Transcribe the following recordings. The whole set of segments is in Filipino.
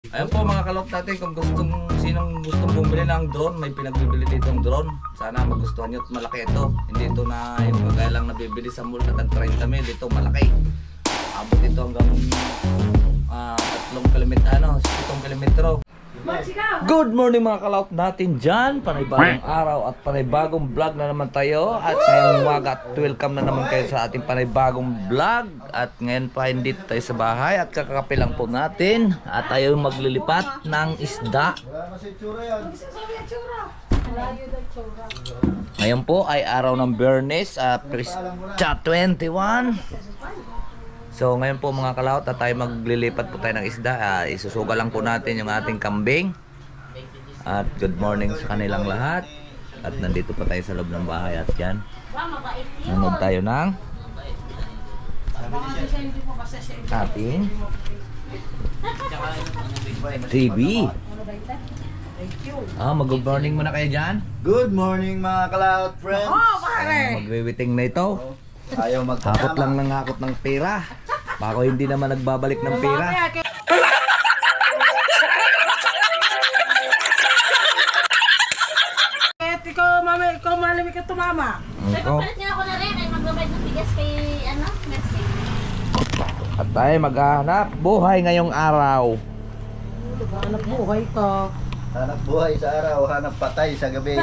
Ayun po mga kalok natin, kung sinong gustong bumili ng drone, may pinagbibili ditong drone. Sana magustuhan nyo at malaki ito. Hindi ito na yung kagaya lang nabibili sa mall na tag 30 mil. Ito malaki. Abot ito hanggang 3 kilometro, 7 kilometro. Good morning mga kalawt natin dyan. Panibagong araw at panibagong vlog na naman tayo. At ngayong umaga at welcome na naman kayo sa ating panibagong vlog. At ngayon pa hindi tayo sa bahay at kakakape lang po natin. At tayo maglilipat ng isda. Ngayon po ay araw ng Biyernes, Pista 21. So ngayon po mga kalawt at tayo maglilipat po tayo ng isda. Isusuga lang po natin yung ating kambing. At good morning sa kanilang lahat. At nandito pa tayo sa loob ng bahay. At yan, nanood tayo ng ating TV. Mag-good morning muna kayo dyan. Good morning mga Cloud friends. Magwiwiting na ito. Ayaw Hakot lang ng hakot ng pera. Bako hindi naman nagbabalik ng pera. Ikaw malamig ka tumama. Papalit niya ako na rin ay magbabayad ng bigas kay Merci. At tayo maghahanap buhay ngayong araw. Hanap buhay ka. Hanap buhay sa araw, hanap patay sa gabi.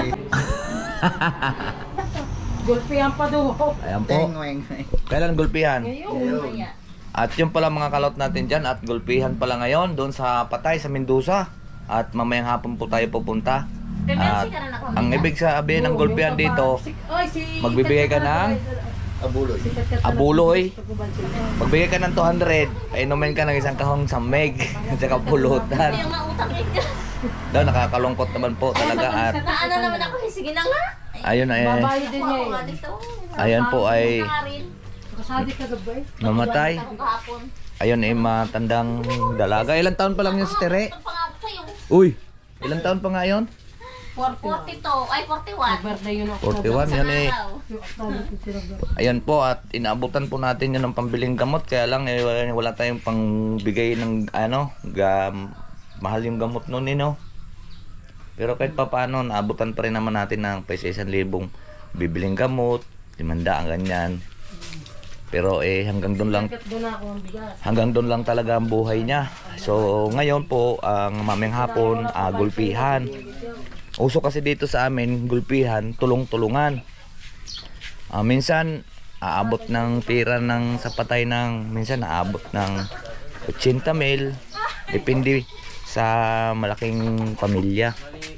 Gulpihan pa doon. Ayan po. Tengweng. Kailan gulpihan? Ayun. At yun pala mga kalot natin dyan. At gulpihan pala ngayon doon sa Patay sa Mendoza. At mamayang hapon po tayo pupunta. At ang ibig sabihin ng gulpihan dito, magbibigay ka ng Abuloy. abuloy. Magbigay ka ng 200. Painumin ka ng isang kahong sameg at saka pulutan. Yung mautang eh. Daw nakakalungkot naman po talaga. At Naano naman ako, sige na nga. ayun ay Babayad din niya Ako nga eh. dito. ayan po ay Kasadi ka gabay. namatay. Ako kahapon. Ayun ay matandang dalaga. Ilang taon pa lang yun si Tere? Ito pa nga ako sa'yo. Uy! Ilang taon pa nga yun? 42, ay 41. Birthday yun ako. 41 yan eh. Araw. Ayan po at inaabutan po natin yun ng pambiling gamot. Kaya lang eh, wala tayong pangbigay ng mahal yung gamot nun eh no. Pero kahit pa paano, naabutan pa rin naman natin ng paisa 1,000 bibiling gamot, 500 ganyan. Pero eh hanggang doon lang, hanggang doon lang talaga ang buhay niya. So ngayon po ang mamayang hapon, gulpihan. Uso kasi dito sa amin, gulpihan, tulong-tulungan. Minsan aabot ng pera ng sa patay ng minsan aabot ng 80 mil, depende sa malaking pamilya.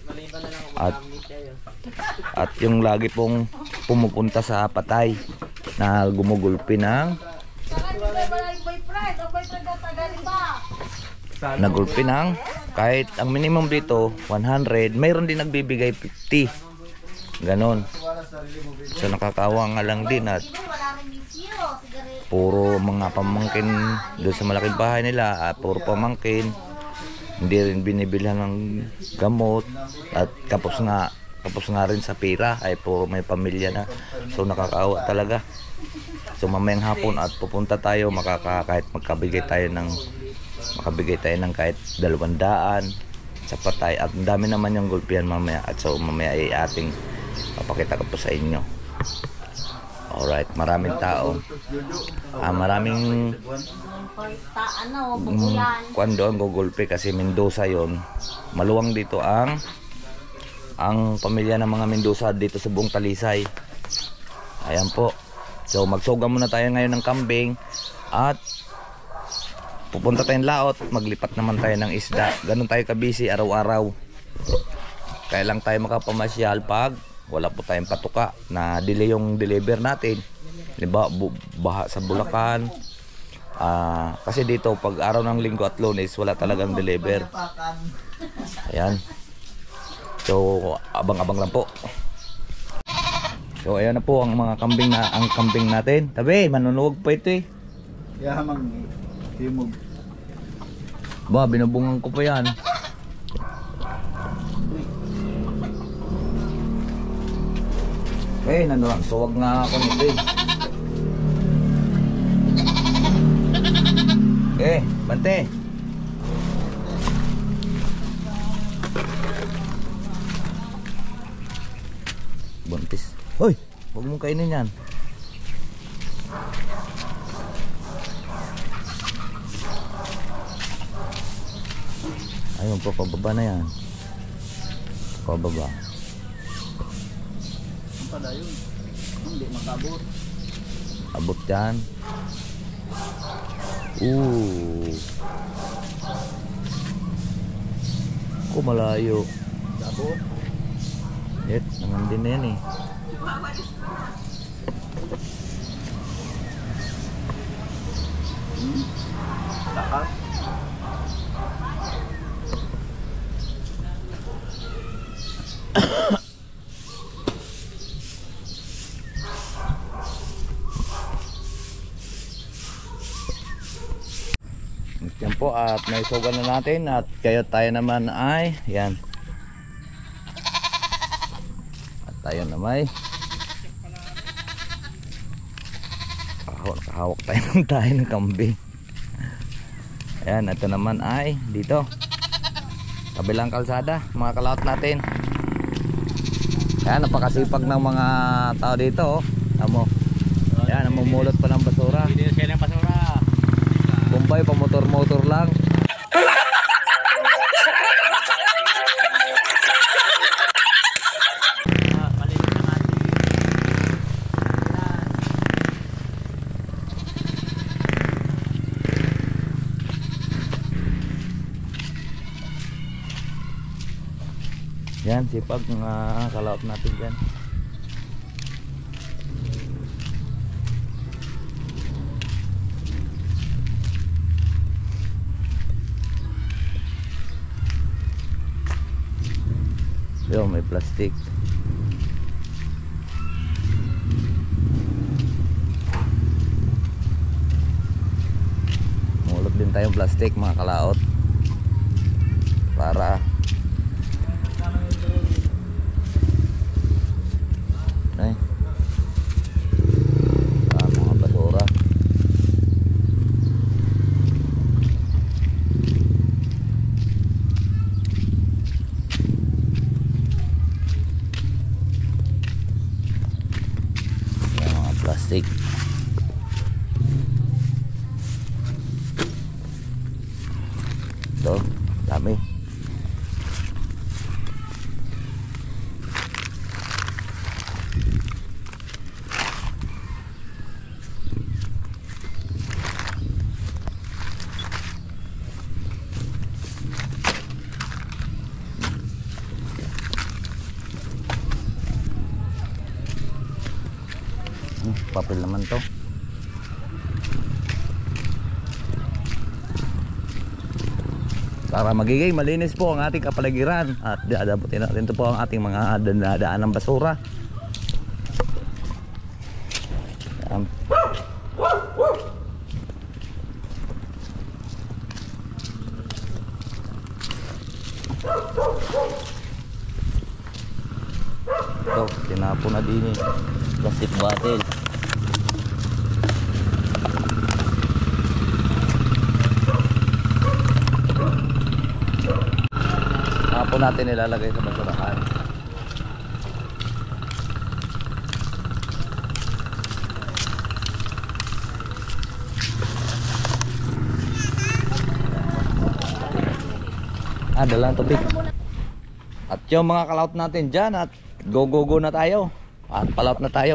At yung lagi pong pumupunta sa patay na gumugulpi ng nagulpi ng kahit ang minimum dito 100, mayroon din nagbibigay 50 ganon. So nakakawa nga lang din at puro mga pamangkin doon sa malaking bahay nila, puro pamangkin, hindi rin binibilhan ng gamot at kapos nga rin sa pera, ay puro may pamilya na. So nakakaawa talaga. So mamayang hapon at pupunta tayo, kahit makabigay tayo ng kahit 200 sa patay. At ang dami naman yung gulpihan mamaya. At so mamaya ay ating papakita ko po sa inyo. Alright, maraming tao. Maraming kuwan doon gugulpi kasi Mendoza yon. Maluwang dito ang pamilya ng mga Mendoza dito sa buong Talisay. Ayan po. So magsuga muna tayo ngayon ng kambing at pupunta tayong laot, maglipat naman tayo ng isda. Ganun tayo kabisi araw-araw. Kaya lang tayo makapamasyal pag wala po tayong patuka na delay yung deliver natin. Diba, baha sa Bulacan. Kasi dito pag araw ng Linggo at Lunes wala talagang deliver. Ayan. So abang-abang lang po. So ayan na po ang mga kambing natin. Tabi, manunuwag pa ito eh. Yahamang himog. Ba, binubungan ko pa yan. Nanuwag. Suwag nga ako nito eh. Bante. Hoy, huwag mong kainin yan. Ayun, papababa na yan. Papababa. Ang pala yun. Hindi makabot. Abot yan. Kung malayo. Kabot. Yet, naman din na yan eh. Takas. Yan po at naisugan na natin at kayo tayo naman ay yan. At tayo naman kahawak tayo ng tayo ng kambing. Ayan, ito naman ay dito kabilang kalsada mga kalaot natin. Ayan, napakasipag ng mga tao dito oh. Tamo. Ayan, namumulot pa ng basura. Hindi kayo ng basura. Bombay pa motor-motor lang. Yan, sipag mga kalaot natin dyan. Yo, may plastic. Mulot din tayong plastic mga kalaot. Para ay mga basura. Plastic. Ito, dami. Papel naman to. Para magiging malinis po ang ating kapaligiran at daadabutin natin ito po ang ating mga daan ng basura. Yan. Ito, tinapon na din eh. Plastic bottle. Tapon natin nilalagay sa basurahan. Dalang tubig. At yung mga kalaot natin dyan at go na tayo. At palaot na tayo.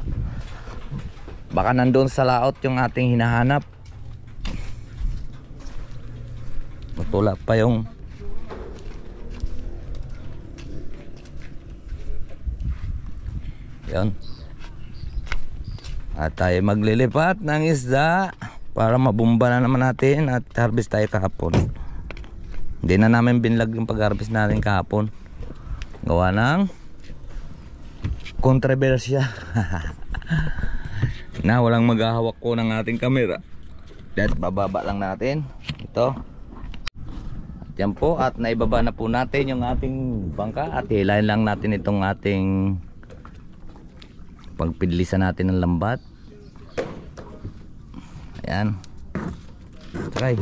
Baka nandun sa laot yung ating hinahanap. Matulak pa yung yan. At tayo maglilipat ng isda para mabumba na naman natin at harvest tayo kahapon. Hindi na namin binlag yung pag-harvest natin kahapon. Gawa ng kontrobersya. Na walang maghahawak ko ng ating camera. At bababa lang natin ito. At yan po, at naibaba na po natin yung ating bangka at hilahin lang natin itong ating pagpidlisan natin ng lambat. Ayan. Try.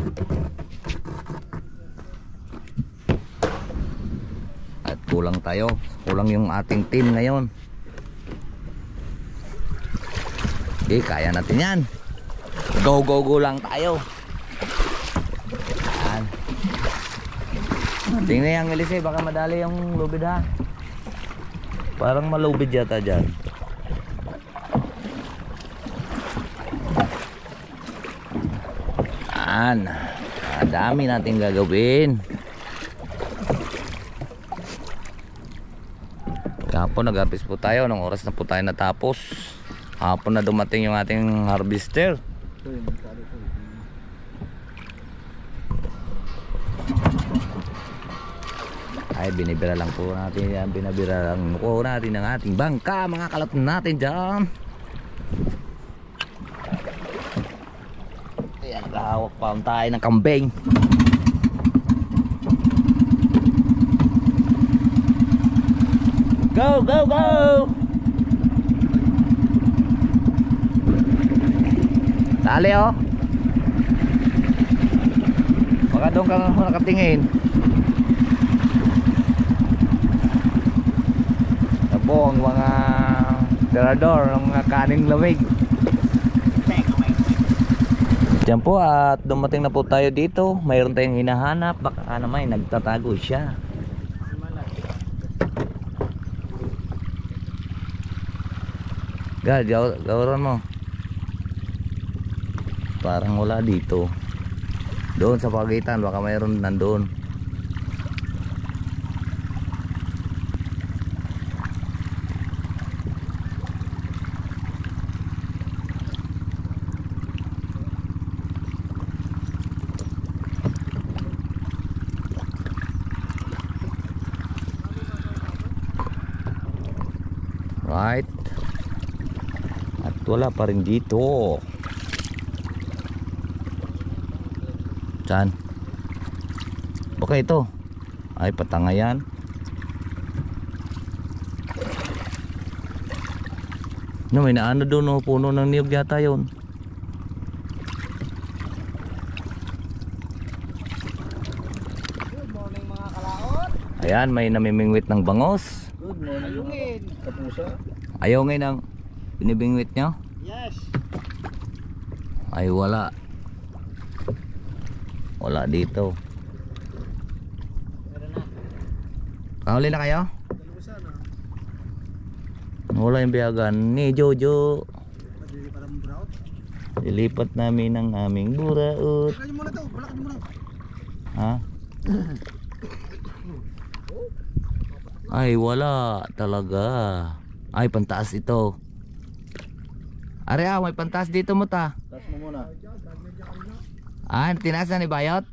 At kulang tayo. Kulang yung ating team ngayon. Okay, kaya natin yan. Go, go, go lang tayo. Yan. Tingnan yung Elise, baka madali yung lubid ha. Parang malubid yata dyan. Yan. Dami natin gagawin. Hapon nag-harvest po tayo. Nung oras na po tayo natapos. Hapon na dumating yung ating harvester. Ay, binibira lang po natin yan. Binibira lang po natin ang ating bangka. Mga kalat natin dyan. Ayan, nakahawak pa tayo ng kambing. Go, go, go! Tali oh. Baka doon ka nakatingin. Abo ang mga tirador, ang mga kaning lamig. Diyan po at dumating na po tayo dito. Mayroon tayong hinahanap. Baka naman nagtatago siya. Gad, gawaran mo. Parang wala dito. Doon sa pagitan, baka mayroon nandoon. Right. At wala pa rin dito. Saan? Baka ito. Ay, patanga yan. No, may naano doon, no, puno ng niyog yata yun. Good morning mga kalaot. Ayan, may namimingwit ng bangos. Good morning. Ayungin. Kapusa. Ayaw ngayon ang binibingwit nyo? Yes. Ay, wala. Wala dito. Meron na. Kahuli na kayo? Kalusa na. Wala yung biyagan ni Jojo. Madali para mong brown. Ilipat namin ang aming buraot. Balakad mo muna to. Balakad mo muna. Ha? Ay, wala talaga. Ay, pantaas ito. Are, may pantaas dito mo ta. Taas mo muna. Ah, tinaas na ni Bayot?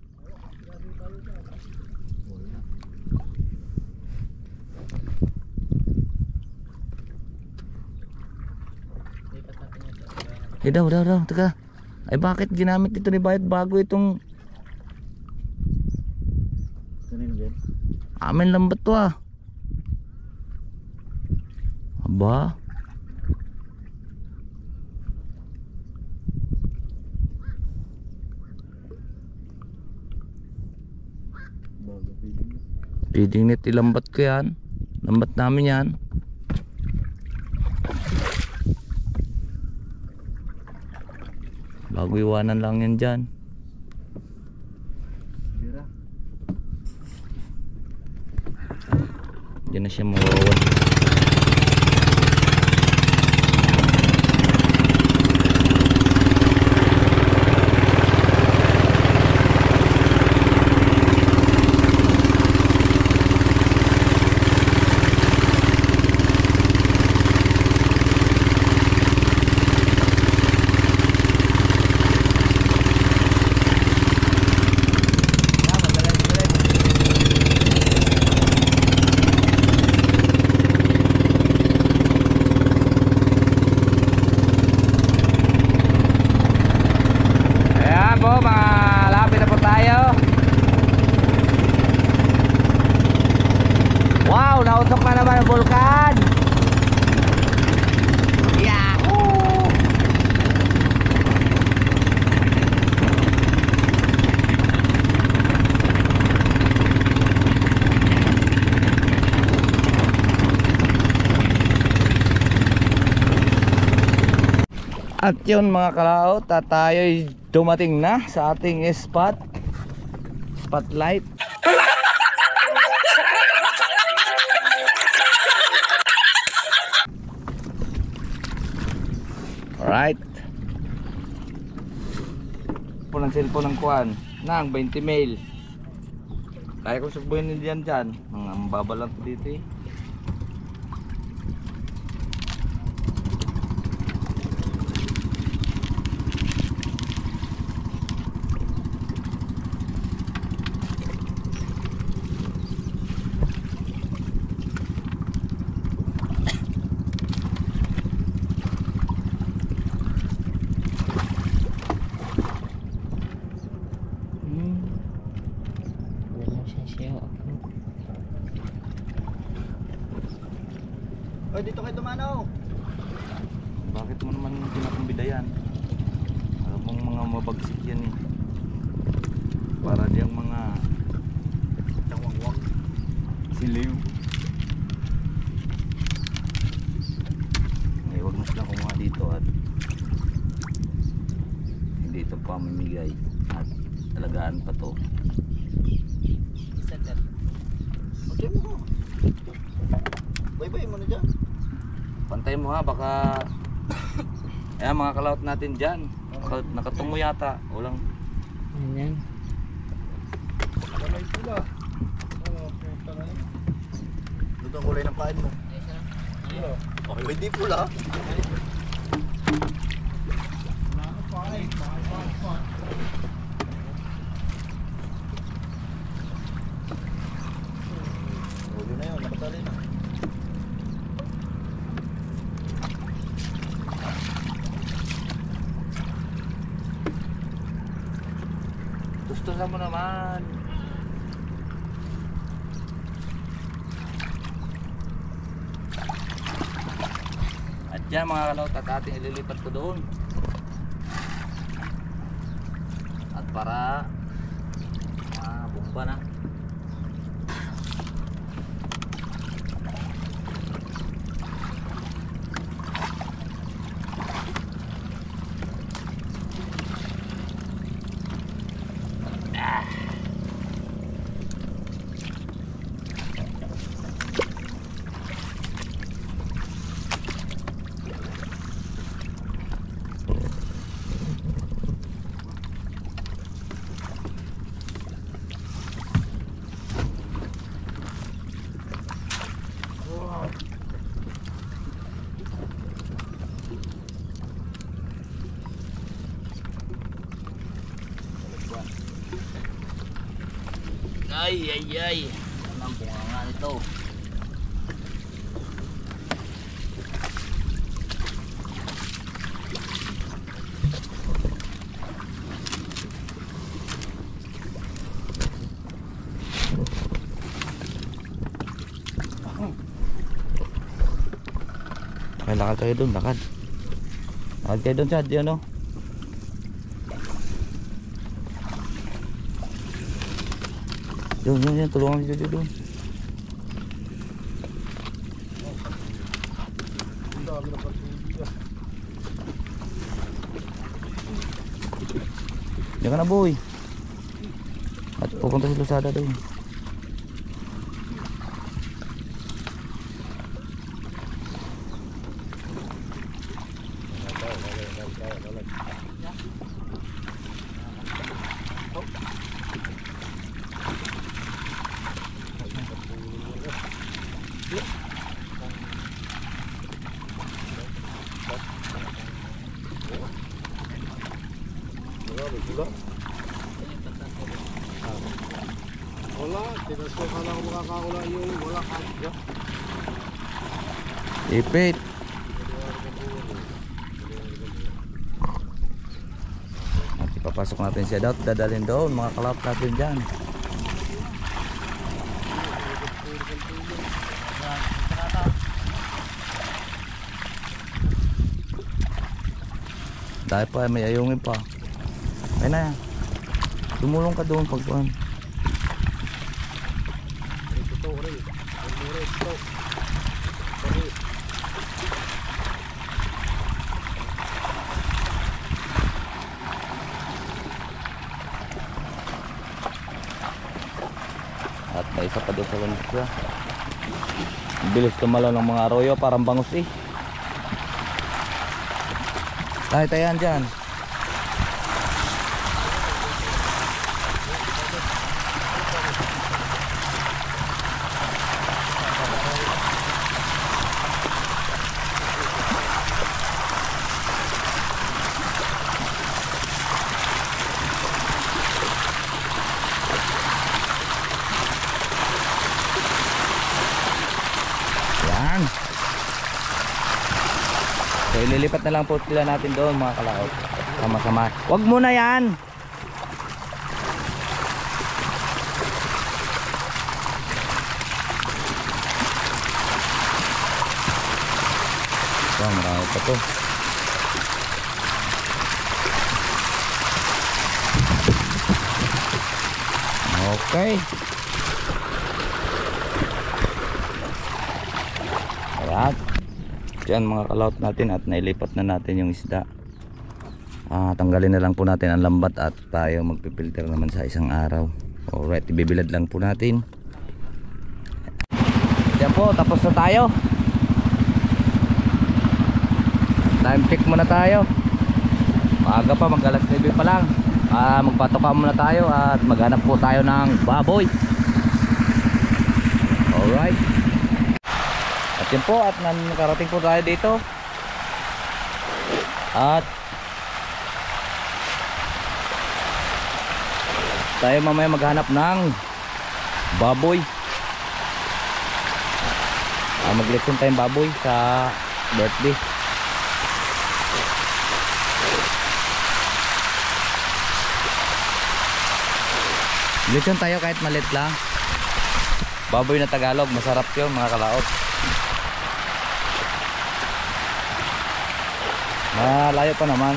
Daw, teka. Ay, bakit ginamit ito ni Bayot bago itong Kanino yan? amin lambat to ah. Aba. Bago feeding. Feeding net ilambat ko yan. Lambat namin yan. Bago iwanan lang yan dyan. Bira. Diyan na siya mawawan. Wow, nausok na naman ang vulkan. Yahoo! At yun mga kalaot, at tayo'y dumating na sa ating spotlight. Alright. Po ng cellphone ng kuhan nang 20 mail. Kaya ko subuhin din dyan. Ang baba lang ko dito eh. Oy, dito kayo tumanaw. Bakit mo naman pinakumbida yan? Alam mong mga mabagsik yan eh. Para diyang mga Tawang-wang. siliw. Ay, huwag mo silang kumuha dito at hindi ito pamimigay at talagaan pa to. Okay mo. Bye-bye mo na dyan. Pantay mo ha, baka ayan mga kalaot natin dyan. Nakatungo yata. Walang Ayan. Kamay pula. Oh, puta na yun. Ito ang kulay ng pain mo. Okay, hindi pula. Huli na yun, nakatali na. gusto mo naman. At yan mga kalaot at ating ililipat ko doon. At para bumba na. Ay. Ano ang bunganga nito? Ay, lakad kayo dun, lakad. Lakad kayo dun, Chad, yan o. Yun, tulungan nyo dito doon. Diyan ka na, boy. At pupunta si Lusada doon. Wala, tinasukan lang ako makakakula yung wala kagya. Ipit. At ipapasok natin siya daw. Dadalhin doon mga kalap natin dyan. Dahil pa may ayungin pa. Ayun na yan. Tumulong ka doon pagpuan. May isa pa doon sa kanila. Bilis tumalaw ng mga arroyo, parang bangus eh. Tayo-tayan dyan. Yan. So ililipat na lang po sila natin doon mga kalaot. Sama-sama. Wag muna yan. So marami pa to. Okay. Ayan. Yan mga kalaot natin at nailipat na natin yung isda. Tanggalin na lang po natin ang lambat at tayo magpipilter naman sa isang araw. Alright, ibibilad lang po natin. Yan po, tapos na tayo. Time check muna tayo. Maaga pa, mag alas 9 pa lang. Magpatoka muna tayo at maghanap po tayo ng baboy. Alright. At yun po, at nakarating po tayo dito. At tayo mamaya maghanap ng baboy. Mag-lesson tayong baboy sa birthday. Lesson tayo kahit malit lang. Baboy na Tagalog, masarap yun mga kalaot. Malayo pa naman.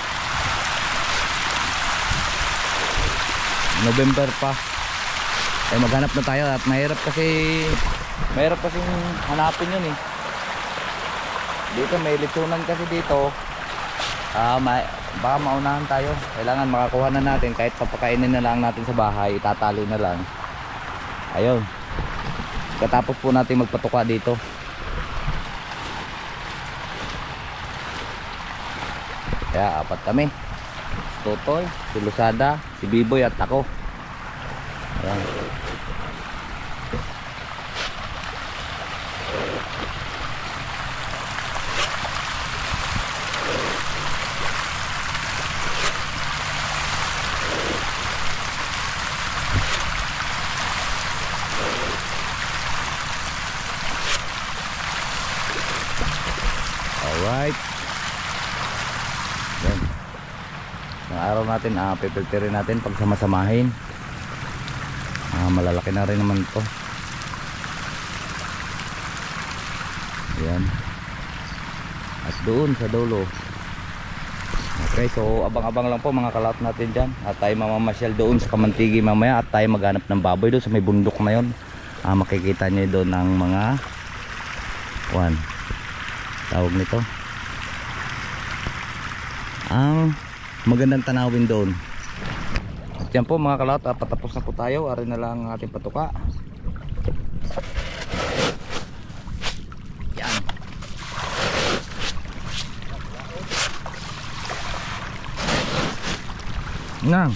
November pa. Ay maghanap na tayo at mahirap kasi hanapin yun eh. Dito may litsunan kasi dito. Baka maunahan tayo. Kailangan makakuha na natin kahit papakainin na lang natin sa bahay, itatali na lang. Ayun. Katapos po natin magpatuka dito. Kaya apat kami. Totoy, si Lusada, si Biboy at ako. Ayan. Alright. Yan. Ang araw natin, pipilterin natin pag samasamahin. Malalaki na rin naman to. Yan. At doon sa dulo. Okay, so abang-abang lang po mga kalaot natin dyan. At tayo mamamasyal doon sa Kamantigi mamaya. At tayo maghanap ng baboy doon sa may bundok na yun. Makikita nyo doon ng mga tawag nito, ang magandang tanawin doon. At yan po mga kalaot, patapos na po tayo. Ari na lang ang ating patuka. Yan. Nang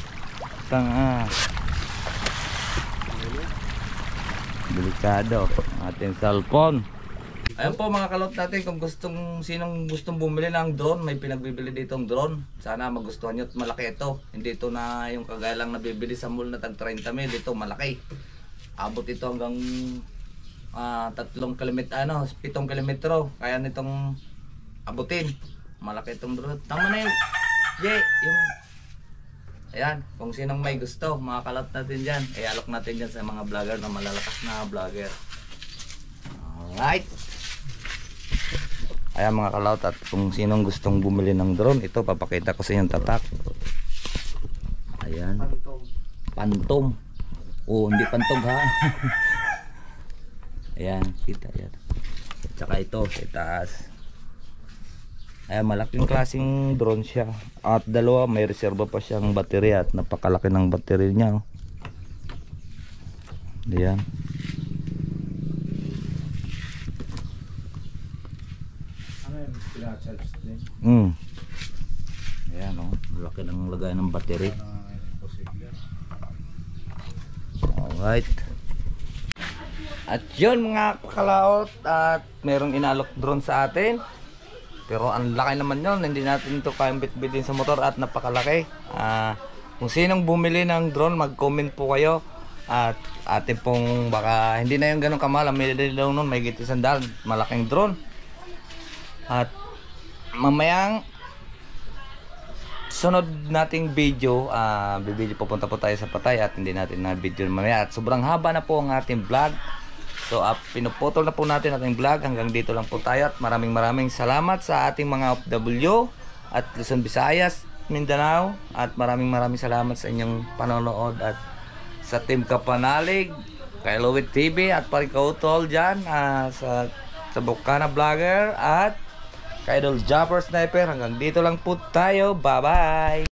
delikado ating cellphone. Ayan po mga kalot natin, kung sinong gustong bumili ng drone, may pinagbibili ditong drone. Sana magustuhan nyo at malaki ito. Hindi ito na yung kagaya lang nabibili sa mall na tag 30 mil. Ito malaki. Abot ito hanggang 7 kilometro. Kaya nitong abutin. Malaki itong drone. Tama na yun. Ayan, kung sinong may gusto, mga kalot natin dyan. Alok natin dyan sa mga vlogger na malalakas na vlogger. Alright. Ayan mga kalaot, at kung sinong gustong bumili ng drone, ito papakita ko sa inyong tatak. Ayan. Pantom. Hindi pantog ha. Ayan, kita yan. At saka ito sa itaas. Ayan, malaking klaseng drone siya. At dalawa, may reserva pa siyang baterya at napakalaki ng baterya niya. Ayan. Ano yun? Pina-charge din? Ayan o. Laki ng lagay ng battery. Imposible. Alright. At yun mga kakalaot, at merong inalok drone sa atin. Pero ang laki naman yun, hindi natin ito kayang bitbitin sa motor at napakalaki. Kung sinong bumili ng drone, mag-comment po kayo. At atin pong baka hindi na yung ganun kamahal. Ang medali daw nun, may git 100, malaking drone. At mamayang sunod nating video, bibili pupunta po tayo sa Patay at hindi natin na video mamaya. At sobrang haba na po ang ating vlog. So pinuputol na po natin ating vlog. Hanggang dito lang po tayo at maraming salamat sa ating mga OFW at Luzon, Visayas, Mindanao. At maraming salamat sa inyong panonood at sa Team Kapanalig, kay Louie TV at Parikautol dyan, sa Bukana Vlogger at kay Idol Jumper Sniper. Hanggang dito lang po tayo. Bye bye.